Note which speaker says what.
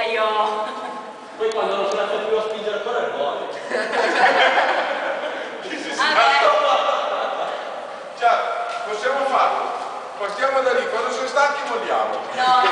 Speaker 1: io...
Speaker 2: Poi quando non ce la fai più a spingere ancora il muore.
Speaker 3: Cioè, possiamo farlo. Partiamo da lì, quando siamo stanchi molliamo.
Speaker 1: No,